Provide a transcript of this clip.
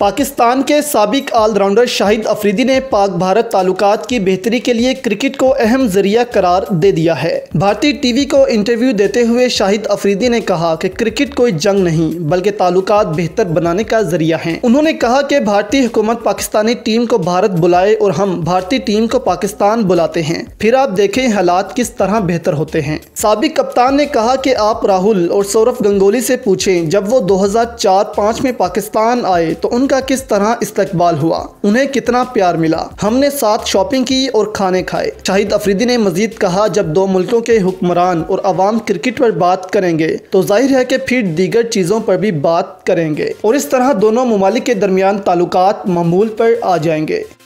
पाकिस्तान के साबिक ऑलराउंडर शाहिद अफरीदी ने पाक भारत ताल्लुकात की बेहतरी के लिए क्रिकेट को अहम जरिया करार दे दिया है। भारतीय टीवी को इंटरव्यू देते हुए शाहिद अफरीदी ने कहा कि क्रिकेट कोई जंग नहीं बल्कि ताल्लुकात बेहतर बनाने का जरिया है। उन्होंने कहा कि भारतीय हुकूमत पाकिस्तानी टीम को भारत बुलाए और हम भारतीय टीम को पाकिस्तान बुलाते हैं, फिर आप देखें हालात किस तरह बेहतर होते हैं। साबिक कप्तान ने कहा कि आप राहुल और सौरव गंगोली से पूछें, जब वो 2004-05 में पाकिस्तान आए तो उनका किस तरह इस्तकबाल हुआ, उन्हें कितना प्यार मिला, हमने साथ शॉपिंग की और खाने खाए। शाहिद अफरीदी ने मजीद कहा, जब दो मुल्कों के हुक्मरान और अवाम क्रिकेट पर बात करेंगे तो जाहिर है कि फिर दीगर चीज़ों पर भी बात करेंगे और इस तरह दोनों ममालिक के दरमियान ताल्लुकात मामूल पर आ जाएंगे।